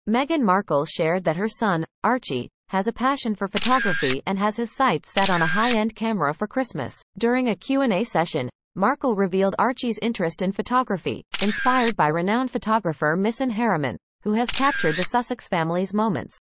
Meghan Markle shared that her son, Archie, has a passion for photography and has his sights set on a high-end camera for Christmas. During a Q&A session, Markle revealed Archie's interest in photography, inspired by renowned photographer Misan Harriman, who has captured the Sussex family's moments.